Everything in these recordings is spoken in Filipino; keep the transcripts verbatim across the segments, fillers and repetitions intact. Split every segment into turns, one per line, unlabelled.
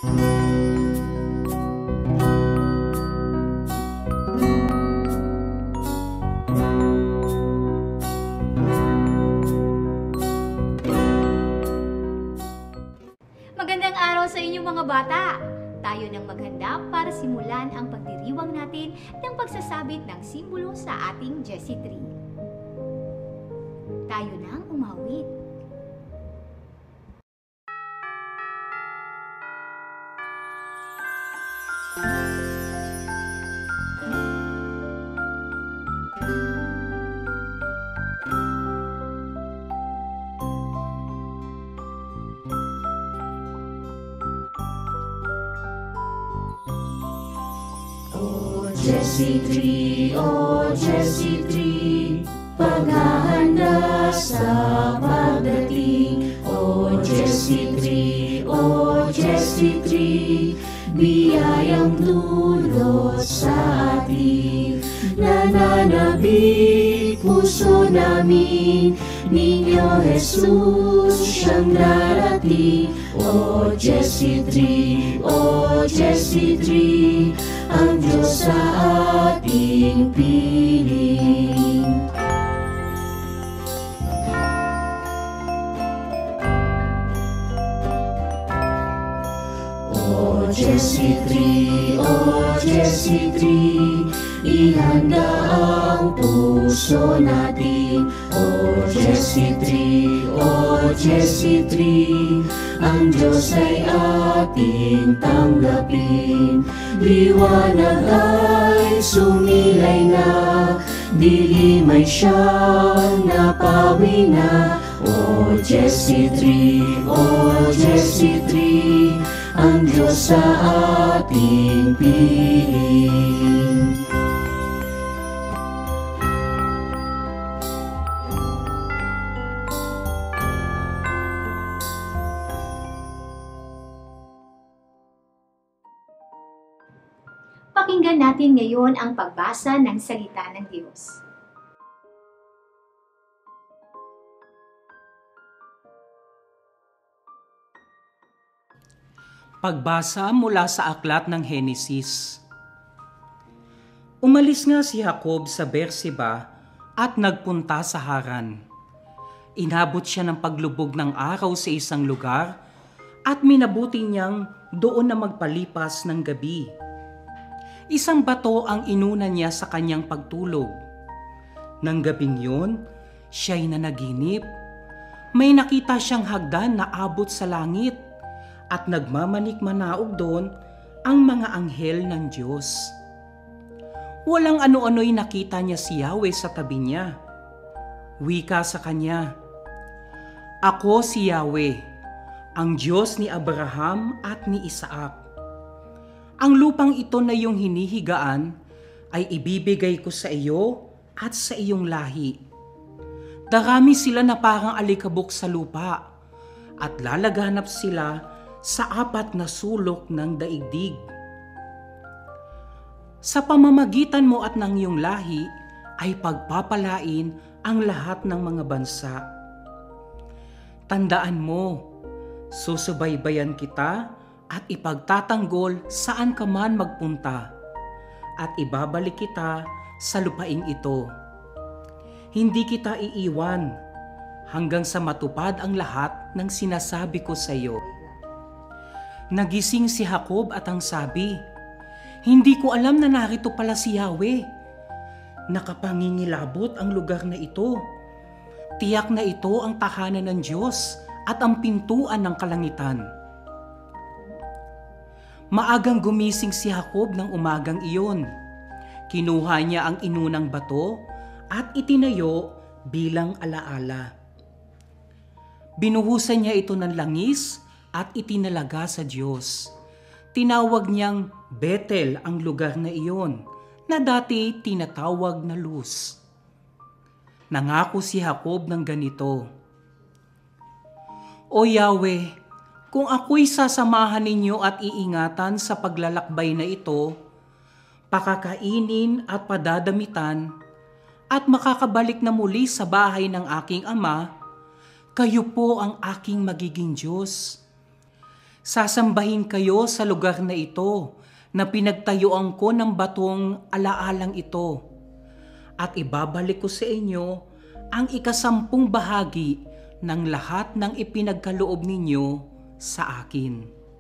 Magandang araw sa inyo mga bata! Tayo nang maghanda para simulan ang pagdiriwang natin ng pagsasabit ng simbolo sa ating Jessie Tree. Tayo nang umawit.
Jessie Tree, oh Jessie Tree, paghahanda sa pagdating. Oh Jessie Tree, oh Jessie Tree, biyayang dulot sa atin. Nananabik puso namin, Niño Jesus siyang darating. Oh Jessie Tree, oh Jessie Tree, ang Diyos sa ating piling. Oh Jessie Tree, oh Jessie Tree, ihanda ang puso natin. Oh Jessie Tree, oh Jessie Tree, ang Diyos ay ating tanggapin. Liwanag ay sumilay na, dilim ay siyang napawi na. Oh Jessie Tree, oh Jessie Tree, ang Diyos sa ating piling.
Pakinggan natin ngayon ang pagbasa ng salita ng Diyos.
Pagbasa mula sa aklat ng Henesis. Umalis nga si Jacob sa Berseba at nagpunta sa Haran. Inabot siya ng paglubog ng araw sa isang lugar at minabuti niyang doon na magpalipas ng gabi. Isang bato ang inuna niya sa kanyang pagtulog. Nang gabing yun, siya'y nanaginip. May nakita siyang hagdan na abot sa langit at nagmamanik-manaog doon ang mga anghel ng Diyos. Walang ano-ano'y nakita niya si Yahweh sa tabi niya. Wika sa kanya, "Ako si Yahweh, ang Diyos ni Abraham at ni Isaac. Ang lupang ito na iyong hinihigaan ay ibibigay ko sa iyo at sa iyong lahi. Darami sila na parang alikabok sa lupa at lalaganap sila sa apat na sulok ng daigdig. Sa pamamagitan mo at ng iyong lahi ay pagpapalain ang lahat ng mga bansa. Tandaan mo, susubaybayan kita at ipagtatanggol saan ka man magpunta, at ibabalik kita sa lupaing ito. Hindi kita iiwan hanggang sa matupad ang lahat ng sinasabi ko sa iyo." Nagising si Jacob at ang sabi, "Hindi ko alam na narito pala si Yahweh. Nakapangingilabot ang lugar na ito. Tiyak na ito ang tahanan ng Diyos at ang pintuan ng kalangitan." Maagang gumising si Jacob ng umagang iyon. Kinuha niya ang inunang bato at itinayo bilang alaala. Binuhusan niya ito ng langis at itinalaga sa Diyos. Tinawag niyang Bethel ang lugar na iyon, na dati tinatawag na Luz. Nangako si Jacob ng ganito, "O Yahweh, kung ako'y sasamahan ninyo at iingatan sa paglalakbay na ito, pakakainin at padadamitan, at makakabalik na muli sa bahay ng aking ama, kayo po ang aking magiging Diyos. Sasambahin kayo sa lugar na ito na pinagtayuan ko ng batong alaalang ito. At ibabalik ko sa inyo ang ikasampung bahagi ng lahat ng ipinagkaloob ninyo sa akin.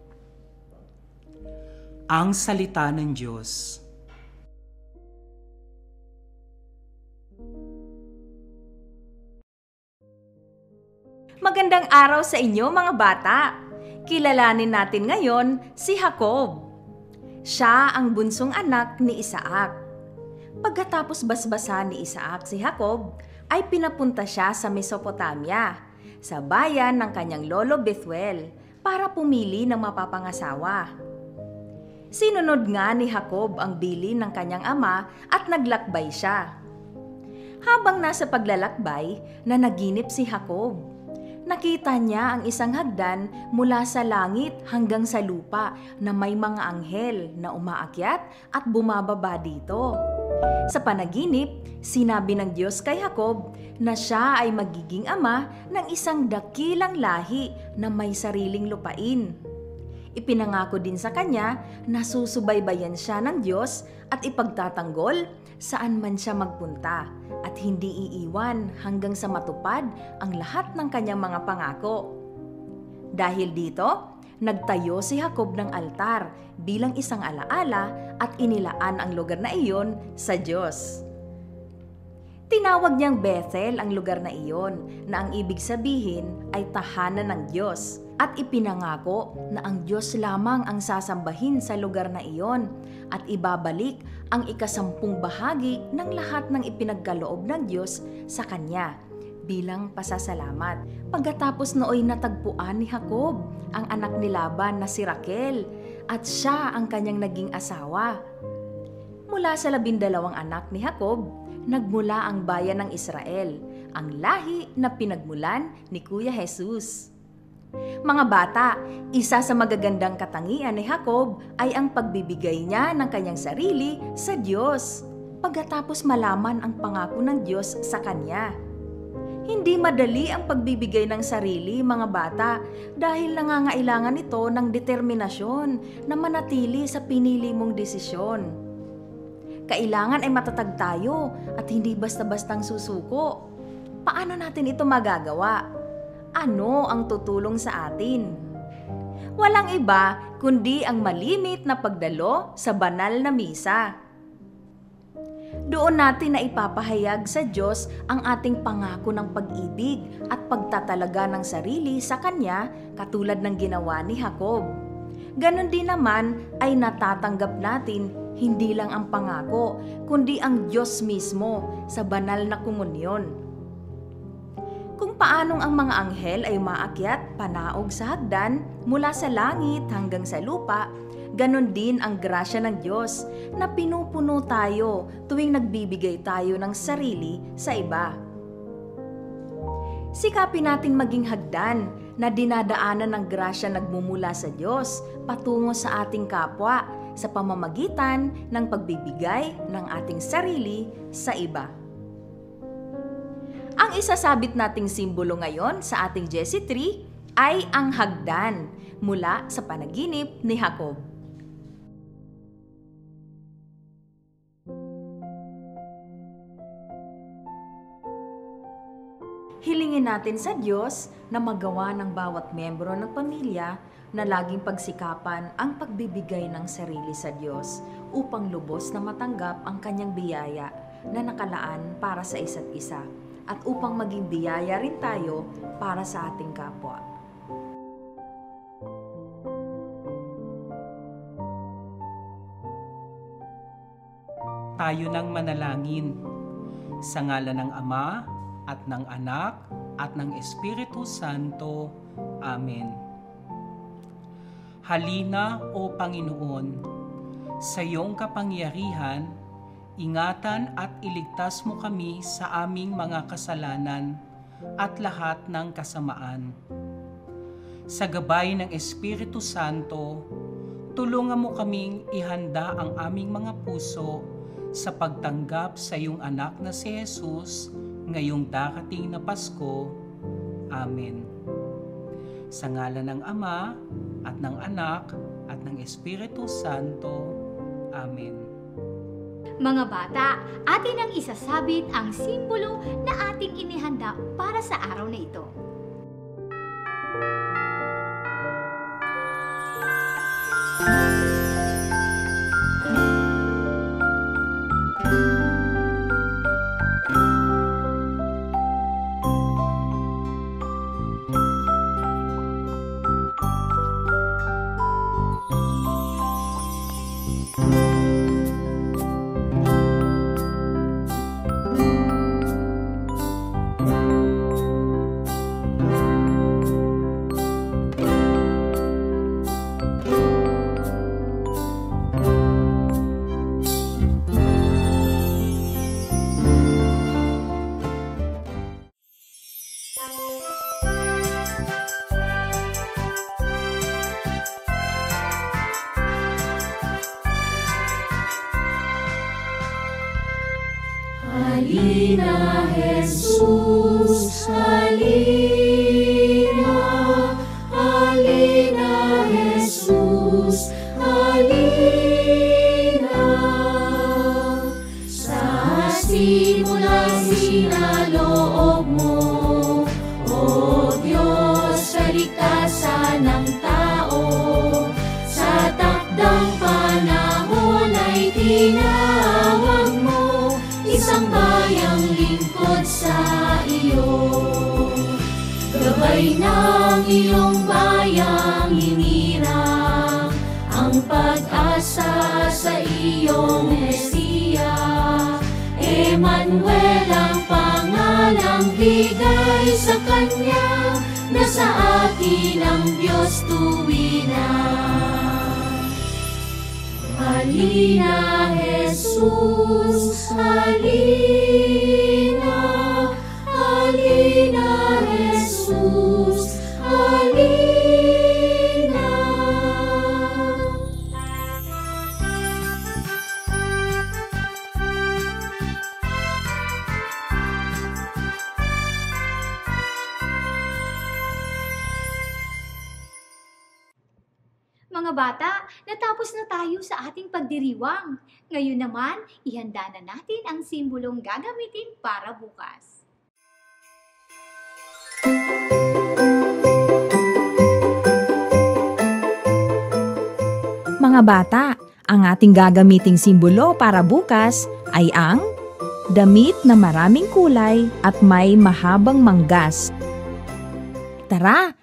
Ang salita ng Diyos.
Magandang araw sa inyo mga bata! Kilalanin natin ngayon si Jacob. Siya ang bunsong anak ni Isaac. Pagkatapos basbasan ni Isaac si Jacob, ay pinapunta siya sa Mesopotamia, sa bayan ng kanyang lolo Bethuel, para pumili ng mapapangasawa. Sinunod nga ni Jacob ang bilin ng kanyang ama at naglakbay siya. Habang nasa paglalakbay, nanaginip si Jacob. Nakita niya ang isang hagdan mula sa langit hanggang sa lupa na may mga anghel na umaakyat at bumababa dito. Sa panaginip, sinabi ng Diyos kay Jacob na siya ay magiging ama ng isang dakilang lahi na may sariling lupain. Ipinangako din sa kanya na susubaybayan siya ng Diyos at ipagtatanggol saan man siya magpunta at hindi iiwan hanggang sa matupad ang lahat ng kanyang mga pangako. Dahil dito, nagtayo si Jacob ng altar bilang isang alaala at inilaan ang lugar na iyon sa Diyos. Tinawag niyang Bethel ang lugar na iyon na ang ibig sabihin ay tahanan ng Diyos at ipinangako na ang Diyos lamang ang sasambahin sa lugar na iyon at ibabalik ang ikasampung bahagi ng lahat ng ipinagkaloob ng Diyos sa Kanya bilang pasasalamat. Pagkatapos nooy natagpuan ni Jacob ang anak ni Laban na si Raquel at siya ang kanyang naging asawa. Mula sa labindalawang anak ni Jacob, nagmula ang bayan ng Israel, ang lahi na pinagmulan ni Kuya Jesus. Mga bata, isa sa magagandang katangian ni Jacob ay ang pagbibigay niya ng kanyang sarili sa Diyos pagkatapos malaman ang pangako ng Diyos sa kanya. Hindi madali ang pagbibigay ng sarili, mga bata, dahil nangangailangan ito ng determinasyon na manatili sa pinili mong desisyon. Kailangan ay matatag tayo at hindi basta-bastang susuko. Paano natin ito magagawa? Ano ang tutulong sa atin? Walang iba kundi ang malimit na pagdalo sa banal na misa. Doon natin na ipapahayag sa Diyos ang ating pangako ng pag-ibig at pagtatalaga ng sarili sa Kanya katulad ng ginawa ni Jacob. Ganon din naman ay natatanggap natin hindi lang ang pangako, kundi ang Diyos mismo sa banal na komunyon. Kung paanong ang mga anghel ay umaakyat panaog sa hagdan mula sa langit hanggang sa lupa, ganon din ang grasya ng Diyos na pinupuno tayo tuwing nagbibigay tayo ng sarili sa iba. Sikapin natin maging hagdan na dinadaanan ng grasya nagmumula sa Diyos patungo sa ating kapwa sa pamamagitan ng pagbibigay ng ating sarili sa iba. Ang isasabit nating simbolo ngayon sa ating Jesse tree ay ang hagdan mula sa panaginip ni Jacob. Hilingin natin sa Diyos na magawa ng bawat miyembro ng pamilya na laging pagsikapan ang pagbibigay ng sarili sa Diyos upang lubos na matanggap ang Kanyang biyaya na nakalaan para sa isa't isa at upang maging biyaya rin tayo para sa ating kapwa.
Tayo nang manalangin sa ngalan ng Ama at ng Anak at ng Espiritu Santo. Amen. Halina, O Panginoon, sa iyong kapangyarihan, ingatan at iligtas mo kami sa aming mga kasalanan at lahat ng kasamaan. Sa gabay ng Espiritu Santo, tulungan mo kaming ihanda ang aming mga puso sa pagtanggap sa iyong anak na si Jesus ngayong darating na Pasko. Amen. Sa ngalan ng Ama at ng Anak, at ng Espiritu Santo. Amen.
Mga bata, atin ang isasabit ang simbolo na ating inihanda para sa araw na ito.
Halina, Jesus, halina, halina, Jesus, halina. Sa simulang sinaloob mo, O Diyos, sa ligtasan ng tao, sa takdang panahon ay tinawag mo isang bayang lingkod sa iyo. Gabay ng iyong bayang hinirang ang pag-asa sa iyong Mesiya. Emmanuel ang pangalang bigay sa Kanya, na sa atin ang Diyos tuwiran. Halina, Jesus, halina, halina, Jesus, halina.
Mga bata, natapos na tayo sa ating pagdiriwang. Ngayon naman, ihanda na natin ang simbolong gagamitin para bukas.
Mga bata, ang ating gagamiting simbolo para bukas ay ang damit na maraming kulay at may mahabang manggas. Tara!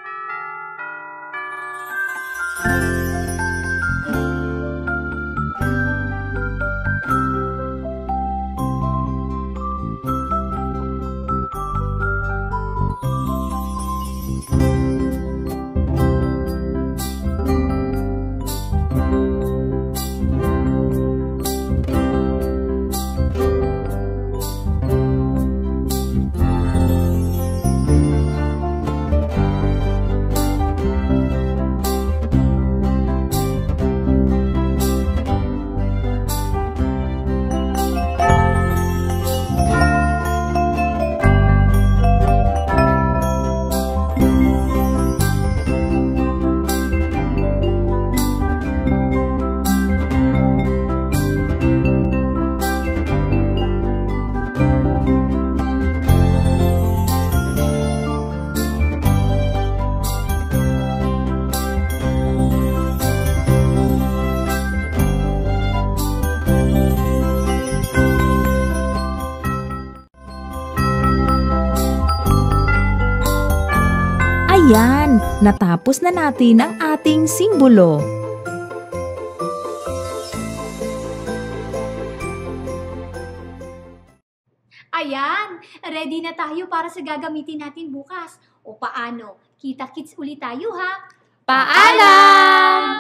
Ayan, natapos na natin ang ating simbolo.
Ayan, ready na tayo para sa gagamitin natin bukas. O paano? Kita-kits ulit tayo ha!
Paalam!